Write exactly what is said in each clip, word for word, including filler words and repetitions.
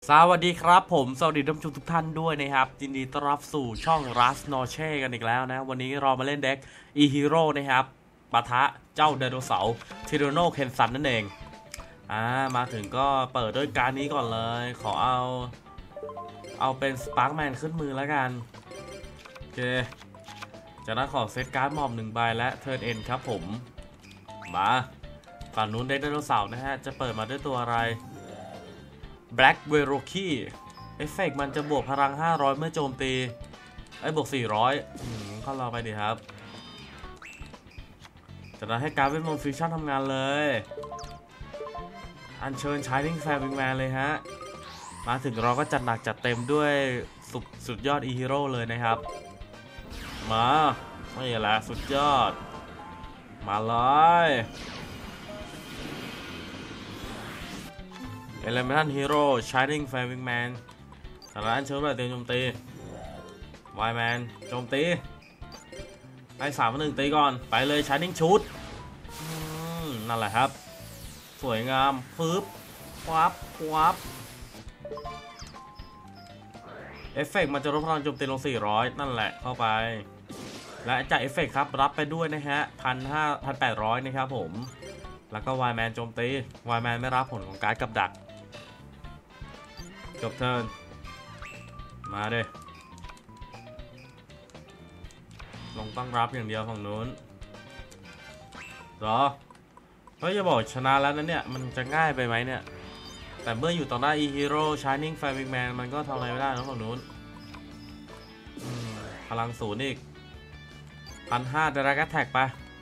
สวัสดีครับผมสวัสดีท่านผู้ชมทุกท่านด้วยนะครับยินดีต้อนรับสู่ช่องรัสนอเช่กันอีกแล้วนะวันนี้เรามาเล่นเด็กอีฮีโร่นะครับปะทะเจ้าไดโนเสาร์ทิโรโนเคนซันนั่นเองอ่ามาถึงก็เปิดด้วยการนี้ก่อนเลยขอเอาเอาเป็นสปาร์กแมนขึ้นมือแล้วกันโอเคจากนั้นขอเซตการ์ดมอบหนึ่งใบและเทิร์นเอ็นครับผมมาฝั่งนู้นเด็กไดโนเสาร์นะฮะจะเปิดมาด้วยตัวอะไรBlack w e r o k i เอฟเฟกมันจะบวกพลังห้าร้อยเมื่อโจมตีไอ้บวกสี่ร้อยอืมเข้ารอไปดิครับจากนั้นให้การเวทมนต์ฟิวชั่นทำงานเลยอัญเชิญ Shining Fireman เลยฮะมาถึงเราก็จัดหนักจัดเต็มด้วยสุดสุดยอดอีฮีโร่เลยนะครับมาไม่แหละสุดยอดมาเลยเอเลเมนทัลฮีโร่ Shining Firing Man สารอันเชิญแบบเต็มโจมตีไวแมนโจมตีให้สามหนึ่งตีก่อนไปเลย Shining Shoot นั่นแหละครับสวยงามปึ๊บวับวับเอฟเฟกมันจะลดพลังโจมตีลงสี่ร้อยนั่นแหละเข้าไปและจากเอฟเฟกครับรับไปด้วยนะฮะพันห้าพันแปดร้อยนะครับผมแล้วก็ไวแมนโจมตีไวแมนไม่รับผลของการ์ดกับดักจบเทิร์นมาเด้ลงตั้งรับอย่างเดียวฝั่งนู้นรอเฮ้ยจะบอกชนะแล้วนะเนี่ยมันจะง่ายไปไหมเนี่ยแต่เมื่ออยู่ต่อหน้าอีฮีโร่ Shining Firing Man มันก็ทำอะไรไม่ได้นะฝั่งนู้นพลังศูนย์อีกพันห้าดราก้าแท็กไป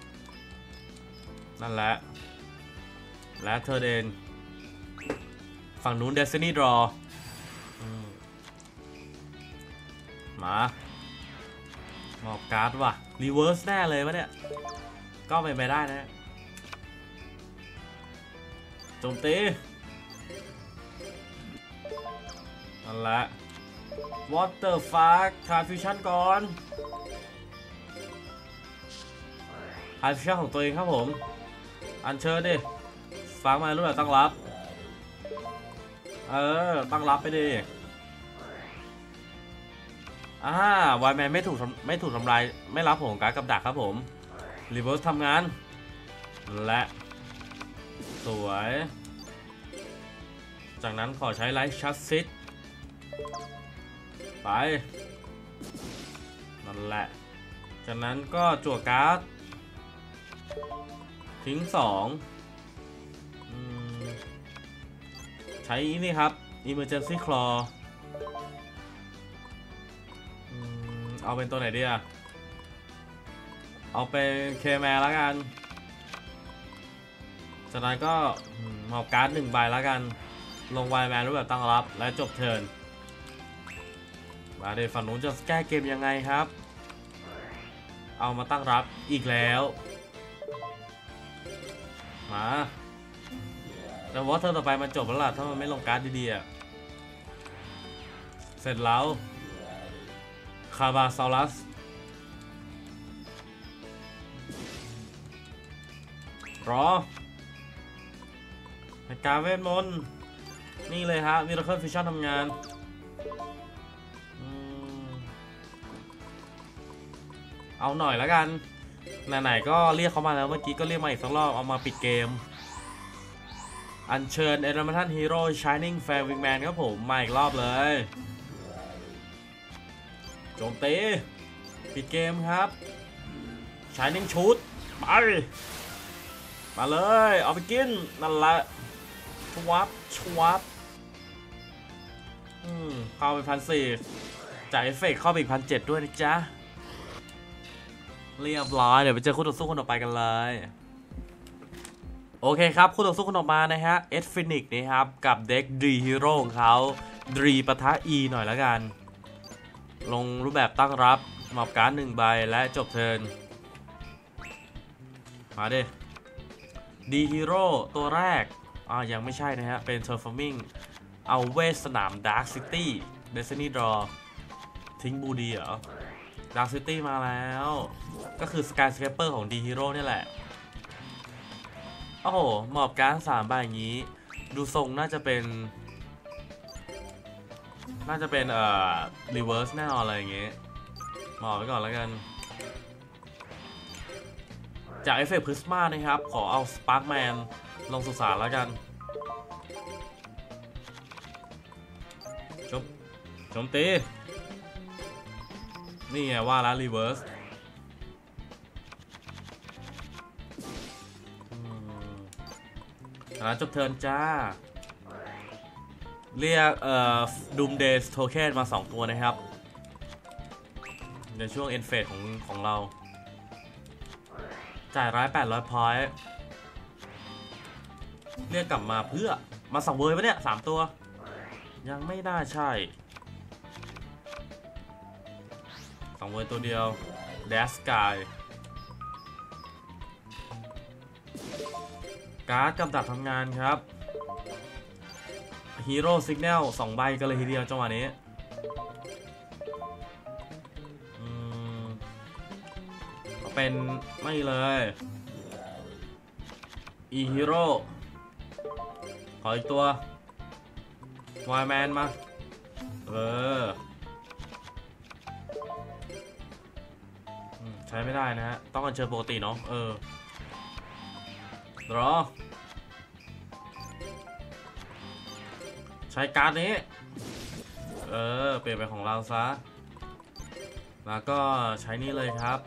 นั่นแหละและเธอเดนฝั่งนู้น Destiny Drawมาหมอบการ์ดว่ะรีเวิร์สแน่เลยวะเนี่ยก็เป็นไปได้นะโจมตีนั่นแหละ Water Fuck คาร์ฟิวชั่นก่อนคาร์ฟิวชั่นของตัวเองครับผมอันเชิญดิฟังมารู้แบบตั้งรับเออตั้งรับไปดิอ่าวายแมนไม่ถูกไม่ถูกทำลายไม่รับผลการกับดักครับผมรีเวิร์สทำงานและสวยจากนั้นขอใช้ไลท์ชัดซิตไปนั่นแหละจากนั้นก็จั่วการ์ดทิ้งสองใช้นี่ครับ Emergency Claw เอาเป็นตัวไหนดีอะเอาเป็นเคแมร์แล้วกันจากนั้นก็หมอบการ์ดหนึ่งใบแล้วกันลงไวแมนรูปแบบตั้งรับและจบเทิร์นมาเดี๋ยวฝั่งนู้นจะแก้เกมยังไงครับเอามาตั้งรับอีกแล้วมาแต่ว่าเธอต่อไปมันจบแล้วล่ะถ้ามันไม่ลงการ์ดดีๆอะเสร็จแล้วคาบาซาลัสรอการเวทมนต์นี่เลยฮะมิราเคิลฟิชชั่นทำงานเอาหน่อยแล้วกันไหนๆก็เรียกเขามาแล้วเมื่อกี้ก็เรียกมาอีกสักรอบเอามาปิดเกมอัญเชิญเอเลเมนทัลฮีโร่ Shining Firing Man ครับผมมาอีกรอบเลยโจมตีปิดเกมครับ Shining Shoot ไปมาเลยเอาไปกินนั่นแหละชวับชวับอืมเข้าไปพันสี่จ่ายเอฟเฟกเข้าไปอีกพันเจ็ดด้วยนะจ๊ะเรียบร้อยเดี๋ยวไปเจอคู่ต่อสู้คนต่อไปกันเลยโอเคครับคู่ต่อสู้คนต่อมานะฮะเอสฟินิกนะครับกับเด็กดีฮีโร่ของเขาดีปะทะ E หน่อยแล้วกันลงรูปแบบตั้งรับหมอบการ์ดหนึ่งใบและจบเทิร์นมาดิดีฮีโร่ตัวแรกอ่ายังไม่ใช่นะฮะเป็น Transforming เอาเวสสนาม Dark City Destiny Draw ทิ้งบูดีเหรอ Dark City มาแล้วก็คือ Sky Scraper ของดีฮีโร่นี่แหละโอ้โหหมอบการ์ดสามใบอย่างนี้ดูทรงน่าจะเป็นน่าจะเป็นเอ่อรีเวิร์สแน่นอนอะไรอย่างเงี้ยหมอไปก่อนแล้วกันจากเอฟเฟกต์พริสมานะครับขอเอาสปาร์กแมนลงสุสานแล้วกันจบโจมตีนี่ไงว่าแล้วรีเวิร์สแล้วจบเทิร์นจ้าเรียกเอ่อดูมเดย์โทเค็นมาสองตัวนะครับในช่วงเอ็นเฟสของของเราจ่ายร้ายแปดร้อยพอยต์เรียกกลับมาเพื่อมาสังเวยปะเนี่ยสามตัวยังไม่น่าใช่สังเวยตัวเดียวแดสกายการ์ดกำจัดทำงานครับฮีโร่ซิกแนลสองใบกันเลยทีเดียวจังหวะนี้เป็นไม่เลยอีฮีโร่ขออีกตัววายแมนมาเออใช้ไม่ได้นะฮะต้องอัญเชิญปกติเนาะเออรอใช้การ์ดนี้เออเปลี่ยนไปของเราซะแล้วก็ใช้นี่เลยครับ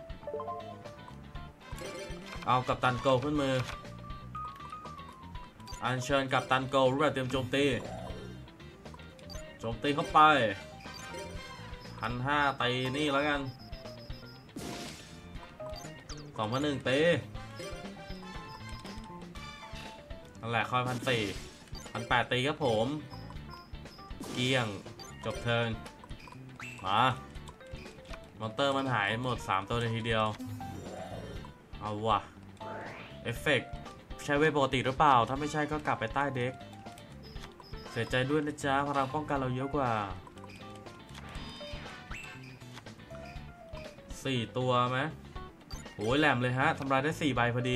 เอากัปตันโกขึ้นมืออัญเชิญกัปตันโกรูปแบบเตรียมโจมตีโจมตีเข้าไปพันห้าตีนี่แล้วกันสองพันหนึ่งตีนั่นแหละคอยพันสี่พันแปดตีครับผมเกี้ยงจบเทิร์นมามอนเตอร์มันหายหมดสามตัวในทีเดียวเอาว่ะเอฟเฟกต์ใช้เวทปกติหรือเปล่าถ้าไม่ใช่ก็กลับไปใต้เด็กเสียใจด้วยนะจ๊ะพลังป้องกันเราเยอะกว่าสี่ตัวไหมโอ้ยแหลมเลยฮะทำลายได้สี่ใบพอดี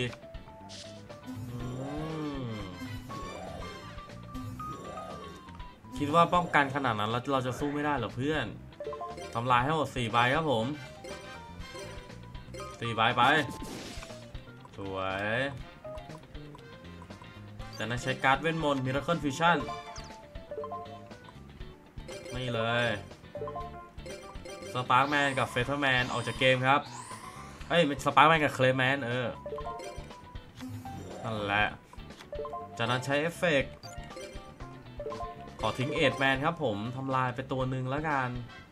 คิดว่าป้องกันขนาดนั้นแล้วเราจะสู้ไม่ได้หรอเพื่อนทำลายให้หมดสี่ใบครับผมสี่ใบไปสวยจากนั้นใช้การ์ดเวทมนต์มิราเคิลฟิวชั่นไม่เลยสปาร์กแมนกับเฟเธอร์แมนออกจากเกมครับเอ้ยสปาร์กแมนกับเคลแมนเออนั่นแหละจากนั้นใช้เอฟเฟกต์ขอทิ้งเอทแมนครับผมทำลายไปตัวหนึ่งแล้วกัน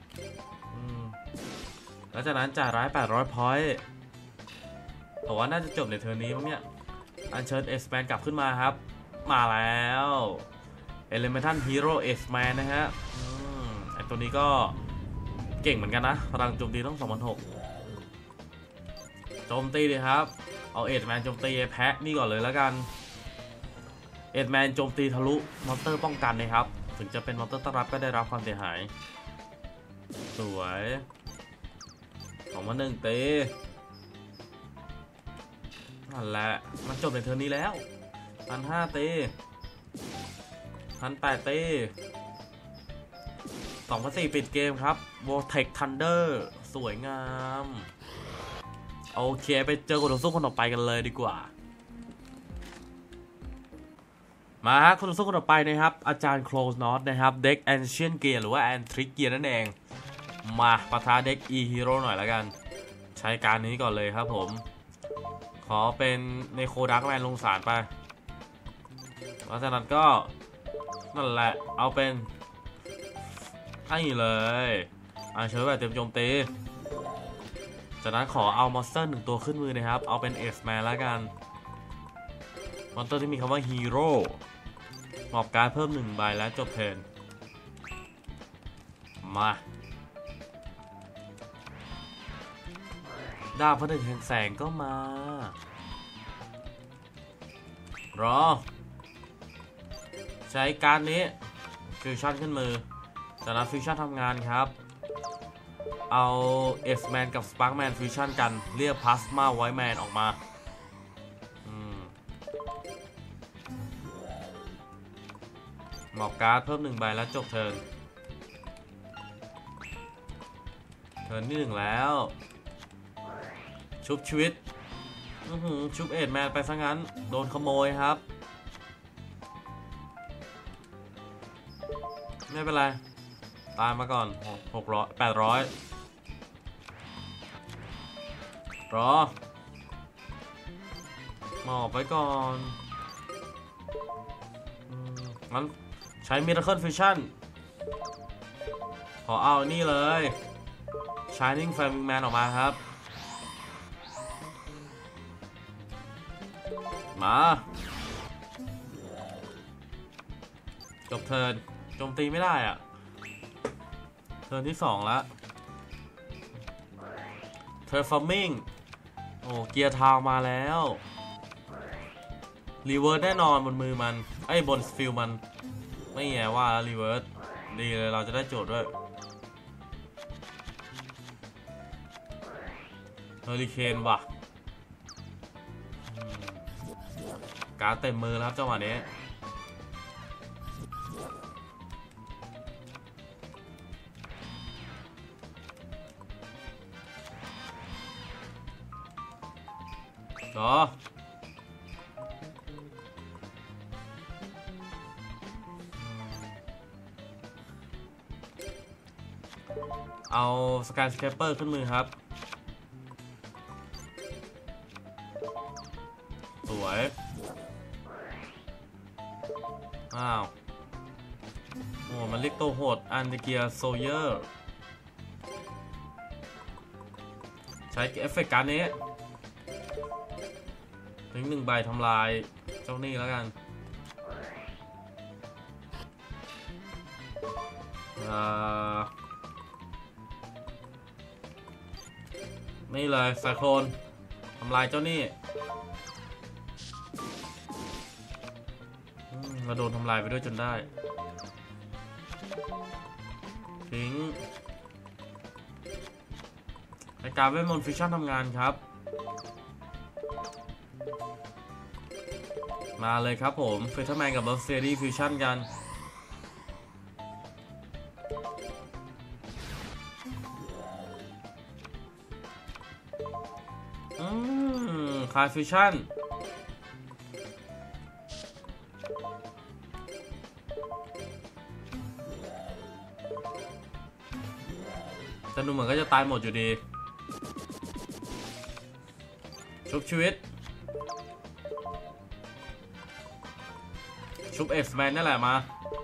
แล้วจากนั้นจ่ายร้ายแปดร้อยพอยต์แต่ว่าน่าจะจบในเทอร์นี้มั้งเนี่ยอัญเชิญเอสแมนกลับขึ้นมาครับมาแล้วเอเลเมนทัลฮีโร่เอสแมนนะฮะไอตัวนี้ก็เก่งเหมือนกันนะพลังโจมตีต้องสองพันหกโจมตีเลยครับเอาเอสแมนโจมตีแพ้นี่ก่อนเลยแล้วกันเอสแมนโจมตีทะลุมอนเตอร์ป้องกันนะครับถึงจะเป็นมอนเตอร์ต้อนรับก็ได้รับความเสียหายสวยสองพันหนึ่งตีนั่นแหละมันจบในเทอร์นี้แล้วพันห้าตีพันแปดตีสองพันสี่ปิดเกมครับโวเทคทันเดอร์สวยงามโอเคไปเจอคนต่อสู้คนต่อไปกันเลยดีกว่ามาฮะคนต่อสู้คนต่อไปนะครับอาจารย์โคลสนอตนะครับเด็กแอนเชียนเกียร์หรือว่าแอนทริกเกียร์นั่นเองมาปะทะเด็กอีฮีโร่หน่อยแล้วกันใช้การนี้ก่อนเลยครับผมขอเป็นในโคดักแมนลงสารไปหลังจากนั้นก็นั่นแหละเอาเป็นให้เลยอ่าเชิญแบบเต็มโจมตีจากนั้นขอเอามอนสเตอร์หนึ่งตัวขึ้นมือนะครับเอาเป็นเอสแมนแล้วกันมอนสเตอร์ที่มีคำว่าฮีโร่มอบการ์ดเพิ่มหนึ่งใบแล้วจบเทิร์นมาดาบพนึกแห่งแสงก็มารอใช้การนี้ฟิวชั่นขึ้นมือจากนั้นฟิวชั่นทำงานครับเอาเอสแมนกับสปาร์กแมนฟิวชั่นกันเรียกพลาสมาไวท์แมนออกมาหมอบการ์ดเพิ่มหนึ่งใบแล้วจบเทิร์นเทิร์นที่หนึ่งแล้วชุบชีวิตชุบเอ็ดแมนไปซะงั้นโดนขโมยครับไม่เป็นไรตายมาก่อนหกร้อยแปดร้อยรอหมอบไว้ก่อนงั้นใช้ Miracle Fusion ขอเอานี่เลย Shining Flaming Man ออกมาครับมาจบเทิร์นโจมตีไม่ได้อะเทิร์นที่สองแล้วเทอร์ฟอร์มิงโอ้เกียร์ทาวมาแล้วรีเวิร์สแน่นอนบนมือมันไอ้บนฟิลมันไม่แย่ว่ารีเวิร์สดีเลยเราจะได้โจทย์ด้วยเฮอริเคนว่ะการ์ดเต็มมือแล้วครับจังหวะนี้เหรอเอาสกายสแคปเปอร์ขึ้นมือครับสวยอ้าวโอ้มันเรียกตัวโหดอันเดเกียโซเยอร์ใช้เอฟเฟกต์การนี้ถึงหนึ่งใบทำลายเจ้านี่แล้วกันนี่เลยไซโคลนทำลายเจ้านี่มาโดนทำลายไปด้วยจนได้ทิ้งในการเวทมนต์ฟิชชั่นทำงานครับมาเลยครับผมเฟเธอร์แมนกับเบอร์เซอรี่ฟิวชั่นกันอืมคายฟิวชั่นแต่ดูเหมือนก็จะตายหมดอยู่ดีชุบชีวิตชุบเอ็กซ์แมนนั่นแหละมา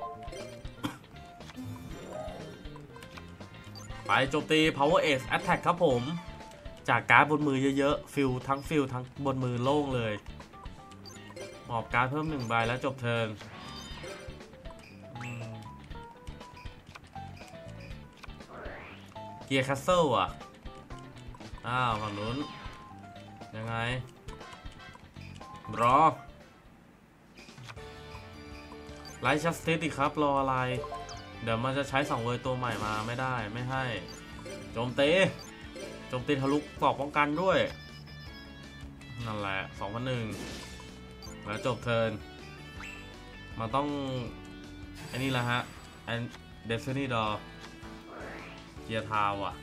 ไปโจมตี Power Ace Attack ครับผมจากการ์ดบนมือเยอะๆฟิลทั้งฟิลทั้งบนมือโล่งเลยหมอบการ์ดเพิ่มหนึ่งใบแล้วจบเทิร์นเกียร์คัสเซิลอ่ะอ้าวฝั่งนู้นยังไงรอไลท์จัสติสอีกครับรออะไรเดี๋ยวมันจะใช้สองเวอร์ตัวใหม่มาไม่ได้ไม่ให้โจมตีโจมตีทะลุกรอบป้องกันด้วยนั่นแหละสองพันหนึ่งแล้วจบเทิร์นมันต้องอันนี้แหละฮะอันเดสตินีดอเกียร์ทาวอ่ะ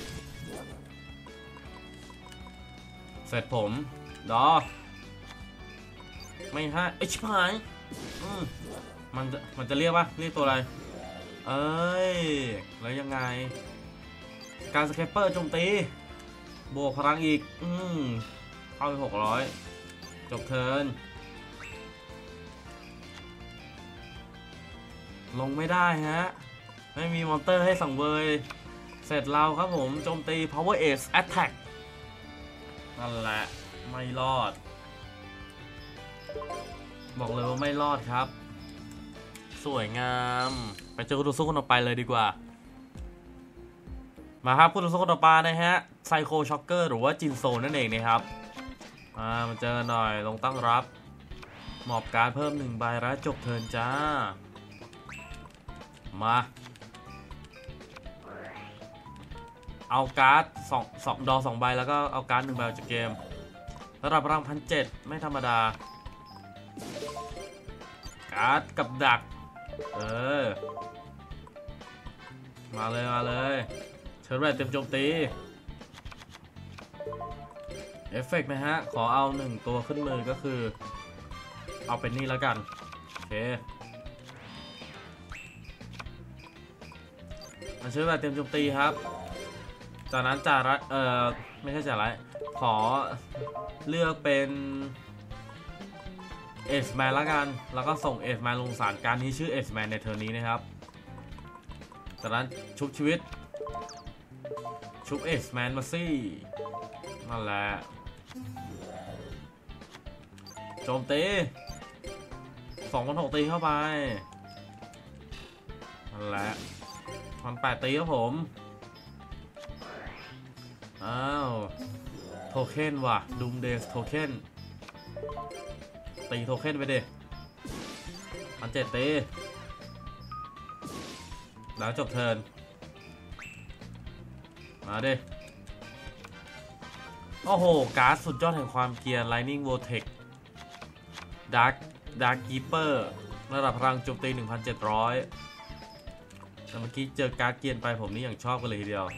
เสร็จผมดอไม่ให้ไอชิบหายอืมมันจะมันจะเรียกว่าเรียกตัวอะไรเอ้ยแล้วยังไงการสแคปเปอร์โจมตีบวกพลังอีกอืมเข้าไปหกร้อยจบเทิร์นลงไม่ได้ฮะไม่มีมอนเตอร์ให้สั่งเวยเสร็จเราครับผมโจมตี Power Ace Attack นั่นแหละไม่รอดบอกเลยว่าไม่รอดครับสวยงามไปเจอคู่ต่อสู้คนต่อไปเลยดีกว่ามาครับคู่ต่อสู้คนต่อไปนะฮะไซโคช็อกเกอร์หรือว่าจินโซนั่นเองนะครับอ่ามาเจอกันหน่อยลงตั้งรับหมอบการเพิ่มหนึ่งใบแล้วจบเทิร์นจ้ามาเอาการ์ดสองสองดอสองใบแล้วก็เอาการ์ดหนึ่งใบจากเกมระดับพลังพันเจ็ดไม่ธรรมดาการ์ดกับดักเออมาเลยมาเลยใชิญแรดเต็มโจมตีเอฟเฟกต์นะฮะขอเอาหนึ่งตัวขึ้นมือก็คือเอาเป็นนี่แล้วกันโอเคมันชื่อว่าเตรียมโจมตีครับจากนั้นจ่าระเอ่อไม่ใช่จ่าระขอเลือกเป็นเอสแมนแล้วกันแล้วก็ส่งเอสแมนลงสารการนี้ชื่อเอสแมนในเทอร์นี้นะครับจากนั้นชุบชีวิตชุบเอสแมนมาซี่นั่นแหละโจมตีสองพันหกตีเข้าไปนั่นแหละพันแปดตีครับผมอ้าวโทเค็นว่ะดูมเดสโทเค็นตีโทเค็นไปดิพันเจ็ดตีแล้วจบเทิร์นมาดิโอ้โหการ์ดสุดยอดแห่งความเกรียร์ Lightning Vortex Dark Dark Keeper ระดับพลังโจมตี หนึ่งพันเจ็ดร้อย แต่เมื่อกี้เจอการ์ดเกียร์ไปผมนี่อย่างชอบกันเลยทีเดียว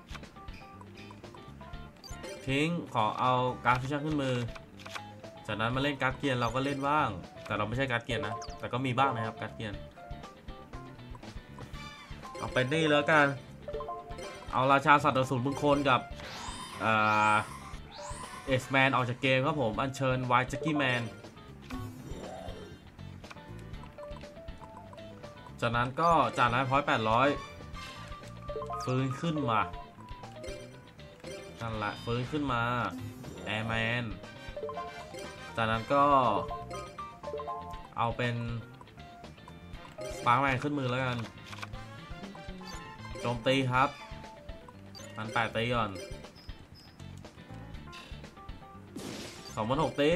ทิ้งขอเอาการ์ดฟิชชั่นขึ้นมือจากนั้นมาเล่นการ์ดเกียร์เราก็เล่นบ้างแต่เราไม่ใช่การ์ดเกียร์นะแต่ก็มีบ้างนะครับการ์ดเกียร์เอาเป็นนี่แล้วกันเอาราชาสัตว์อสูรบึงโคลนกับเอสแมนออกจากเกมครับผมอัญเชิญไวท์แจ็คกี้แมนจากนั้นก็จ่ายนายพอยต์แปดร้อยฟื้นขึ้นมานั่นแหละฟื้นขึ้นมาแอร์แมนจากนั้นก็เอาเป็นสปาร์แมนขึ้นมือแล้วกันโจมตีครับพันแปดตีก่อนสองพันหกตี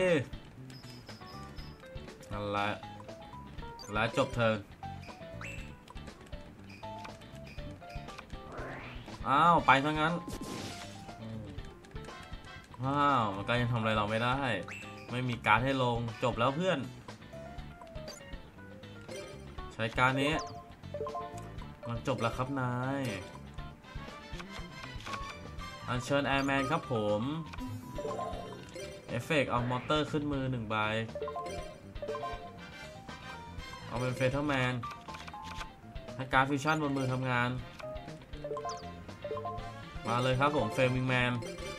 นั่นแหละและจบเทิร์นอ้าวไปทั้งนั้นว้าวมันก็ยังทำอะไรเราไม่ได้ไม่มีการให้ลงจบแล้วเพื่อนใช้การนี้มันจบแล้วครับนายอัญเชิญแอร์แมนครับผมเอฟเฟกต์เอามอเตอร์ขึ้นมือหนึ่งใบเอาเป็นเฟเธอร์แมนให้การฟิวชั่นบนมือทำงานมาเลยครับผมเฟรมิงแมน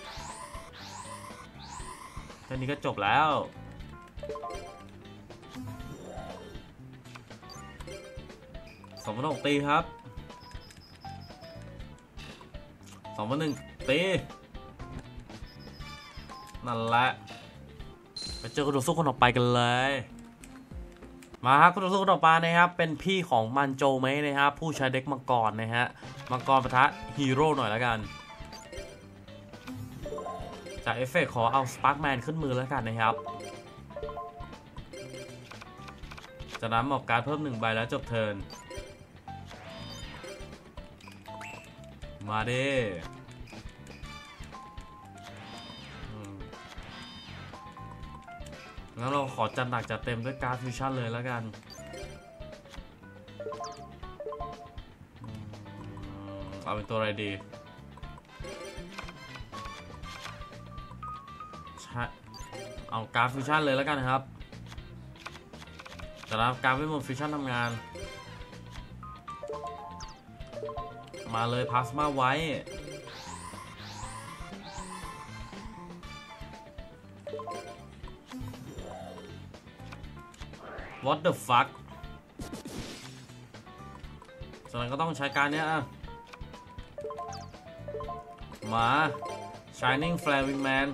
แค่นี้ก็จบแล้วสองพันหกตีครับสองพันหนึ่งตีนั่นแหละไปเจอคุณสู้คนต่อไปกันเลยมาครับคุณสู้คนต่อไปนะครับเป็นพี่ของมันโจเมะนะครับผู้ใช้เด็กมังกรนะฮะมังกรปะทะฮีโร่หน่อยแล้วกันจากเอฟเฟกต์ขอเอาสปาร์กแมนขึ้นมือแล้วกันนะครับจากนั้นหมอบการ์ดเพิ่มหนึ่งใบแล้วจบเทิร์นมาเด้งั้นเราขอจัดหนักจัดเต็มด้วยการ์ดฟิวชั่นเลยแล้วกันเอาเป็นตัวอะไรดีเอาการ์ดฟิวชั่นเลยแล้วกันครับแต่ละการ์ดเวทมนต์ฟิวชั่นทำงานมาเลยพลาสมาไว้ What the fuck จากนั้นก็ต้องใช้การเนี้ยมา Shining Flaming Man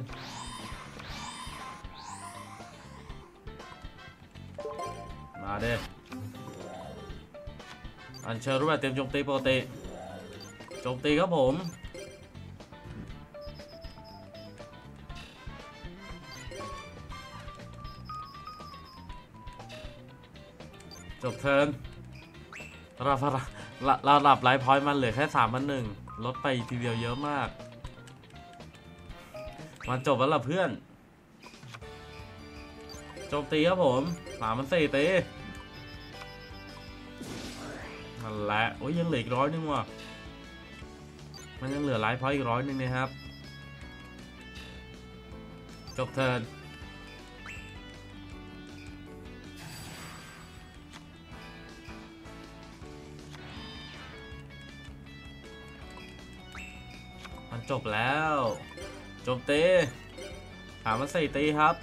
มาเด้อัญเชิญรูปแบบเตรียมโจมตีปกติโจมตีครับผมจบเทิร์นระดับระดับไลฟ์พอยต์มันเหลือแค่สามพันหนึ่งลดไปทีเดียวเยอะมากมันจบแล้วล่ะเพื่อนโจมตีครับผมสามพันสี่ตีนั่นแหละโอ้ยยังเหลืออีกร้อยนึงว่ะมันยังเหลือไลฟ์พอยต์อีกร้อยหนึ่งนะครับจบเทิร์นมันจบแล้วจบตีถามมันสี่ตีครับ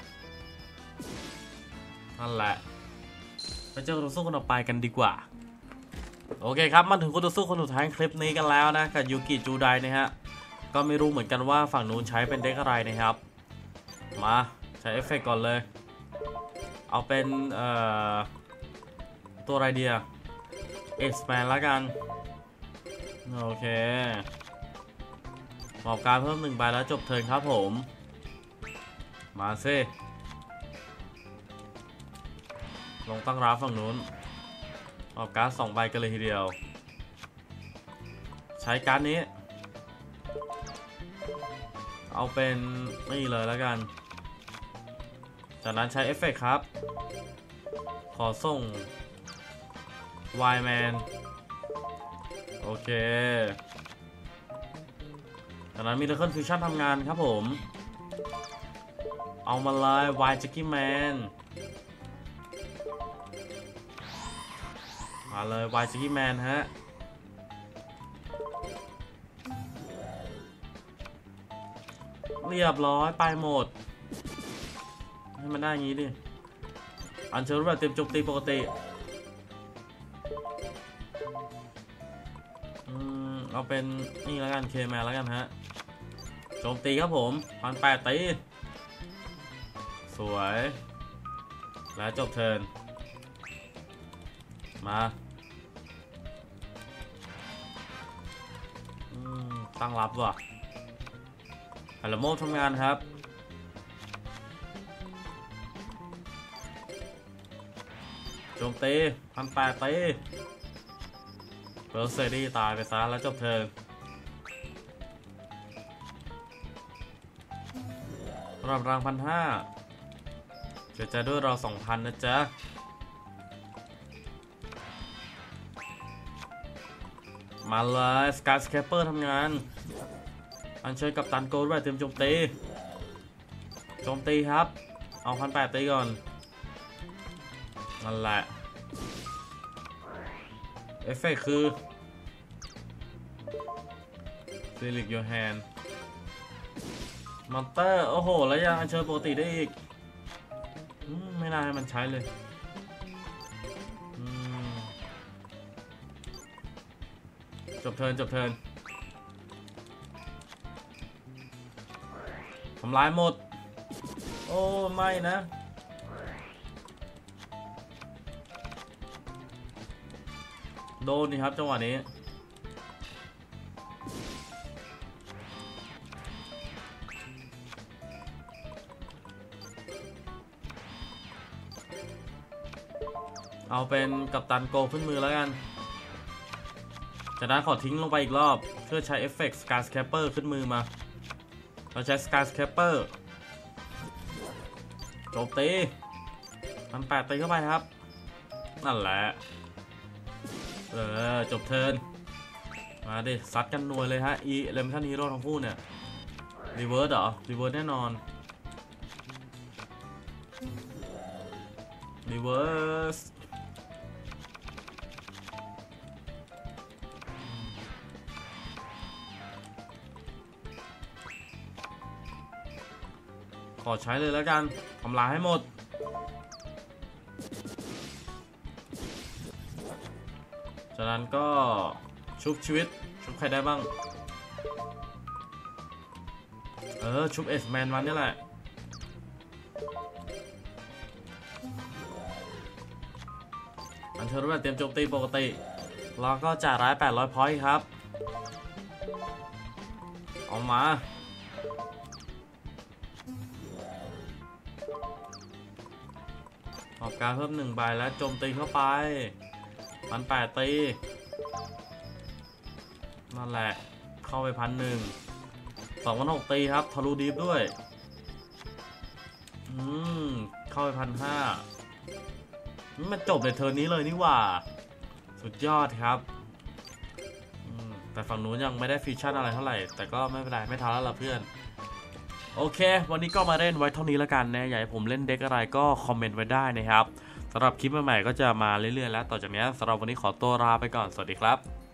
นั่นแหละไปเจอคนสู้คนต่อไปกันดีกว่าโอเคครับมาถึงคนสู้คนสุดท้ายคลิปนี้กันแล้วนะกับยูกิจูไดนะฮะก็ไม่รู้เหมือนกันว่าฝั่งนู้นใช้เป็นเด็กอะไรนะครับมาใช้เอฟเฟกต์ก่อนเลยเอาเป็นเอ่อตัวอะไรเดียเอ็กซ์แมนละกันโอเคหมอบการเพิ่มหนึ่งใบแล้วจบเทิร์นครับผมมาซิลงตั้งรับฝั่งนู้นหมอบการ์ดสองใบกันเลยทีเดียวใช้การ์ดนี้เอาเป็นนี่เลยแล้วกันจากนั้นใช้เอฟเฟกต์ครับขอส่งไวแมนโอเคจากนั้นมีเดอะเคิลฟิวชั่นทำงานครับผมเอามาเลยไวแจ็คกี้แมนมาเลยวายแจ็คกี้แมนฮะเรียบร้อยไปหมดให้มันได้งี้ดิอันเชิญแบบเต็มโจมตีปกติอืมเอาเป็นนี่แล้วกันเคแมนแล้วกันฮะโจมตีครับผมพันแปดตีสวยแล้วจบเทิร์นมาตั้งรับว่ะฮัลโหลโมทำงานครับโจมตีพันแปดตีเบิร์สเซดี้ตายไปซะแล้วจบเทิร์นรับรางพันห้าเดี๋ยวจะด้วยเราสองพันนะจ๊ะมาเลยสกายสแคปเปอร์ทำงานอันเชิญกับตันโกลด้วยเตรียมโจมตีโจมตีครับเอาพันแปดตีก่อนนั่นแหละเอฟเฟกต์คือซิลิกยูแฮนมอนเตอร์โอ้โหแล้วยังอันเชิญปกติได้อีกไม่น่าให้มันใช้เลยจบเทิร์นจบเทิร์นทำลายหมดโอ้ไม่นะโดนนี่ครับจังหวะนี้เอาเป็นกัปตันโกขึ้นมือแล้วกันจากนั้นขอทิ้งลงไปอีกรอบเพื่อใช้เอฟเฟกต์สกายสแคปเปอร์ขึ้นมือมาเราใช้สกายสแคปเปอร์โจมตีมันแปดตีเข้าไปครับนั่นแหละเออจบเทิร์นมาดิซัดกันหน่วยเลยฮะอีเลมชันฮีโร่ทั้งคู่เนี่ยรีเวิร์สเหรอรีเวิร์สแน่นอนรีเวิร์สขอใช้เลยแล้วกันทำลายให้หมดจากนั้นก็ชุบชีวิตชุบใครได้บ้างเออชุบเอสแมนมันนี่แหละอันเชิญรูปแบบเตรียมโจมตีปกติแล้วก็จ่ายร้ายแปดร้อยพอยต์ครับออกมาออกการเพิ่มหนึ่งใบแล้วโจมตีเข้าไปพันแปดตีนั่นแหละเข้าไปพันหนึ่งสองพันหกตีครับทะลุดีฟด้วยอืมเข้าไปพันห้านี่มันจบในเทิร์นนี้เลยนี่หว่าสุดยอดครับแต่ฝั่งนู้นยังไม่ได้ฟิชชั่นอะไรเท่าไหร่แต่ก็ไม่เป็นไรไม่ทันแล้วล่ะเพื่อนโอเควันนี้ก็มาเล่นไว้เท่านี้แล้วกันนะอยากให้ผมเล่นเด็กอะไรก็คอมเมนต์ไว้ได้นะครับสำหรับคลิปใหม่ๆก็จะมาเรื่อยๆแล้วต่อจากนี้สำหรับวันนี้ขอตัวลาไปก่อนสวัสดีครับ